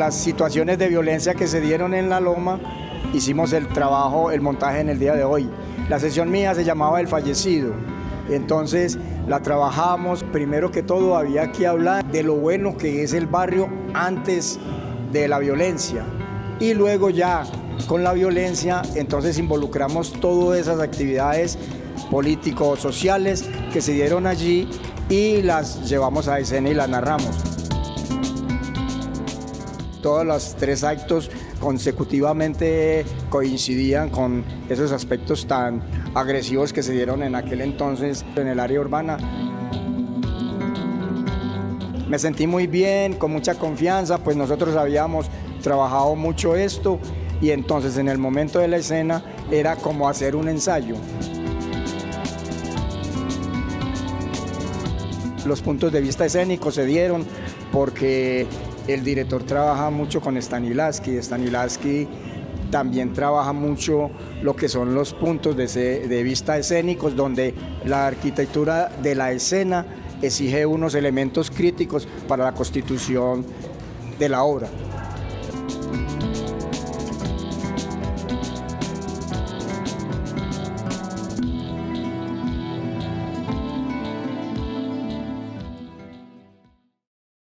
las situaciones de violencia que se dieron en la Loma, hicimos el trabajo, el montaje en el día de hoy. La sesión mía se llamaba El Fallecido, entonces la trabajamos. Primero que todo había que hablar de lo bueno que es el barrio antes de la violencia, y luego ya con la violencia entonces involucramos todas esas actividades políticos, sociales que se dieron allí y las llevamos a escena y las narramos. Todos los 3 actos consecutivamente coincidían con esos aspectos tan agresivos que se dieron en aquel entonces en el área urbana. Me sentí muy bien, con mucha confianza, pues nosotros habíamos trabajado mucho esto y entonces en el momento de la escena era como hacer un ensayo. Los puntos de vista escénicos se dieron porque el director trabaja mucho con Stanislavski. Stanislavski también trabaja mucho lo que son los puntos de vista escénicos, donde la arquitectura de la escena exige unos elementos críticos para la constitución de la obra.